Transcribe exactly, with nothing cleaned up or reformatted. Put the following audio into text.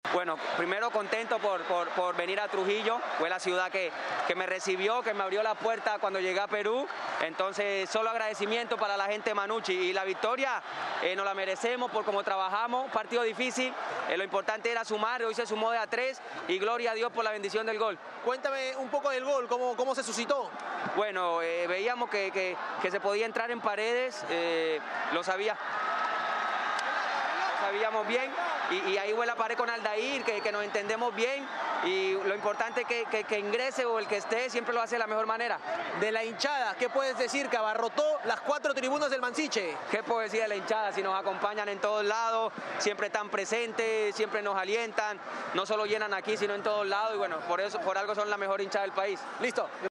Bueno, primero contento por, por, por venir a Trujillo, fue la ciudad que, que me recibió, que me abrió la puerta cuando llegué a Perú, entonces solo agradecimiento para la gente de Manucci y la victoria eh, nos la merecemos por cómo trabajamos, partido difícil, eh, lo importante era sumar, hoy se sumó de a tres y gloria a Dios por la bendición del gol. Cuéntame un poco del gol, ¿cómo, cómo se suscitó? Bueno, eh, veíamos que, que, que se podía entrar en paredes, eh, lo sabía. Sabíamos bien y, y ahí fue la pared con Aldair, que, que nos entendemos bien y lo importante es que, que, que ingrese o el que esté siempre lo hace de la mejor manera. De la hinchada, ¿qué puedes decir? Que abarrotó las cuatro tribunas del Mansiche. ¿Qué puedo decir de la hinchada? Si nos acompañan en todos lados, siempre están presentes, siempre nos alientan, no solo llenan aquí sino en todos lados y bueno, por eso, por algo son la mejor hinchada del país. Listo.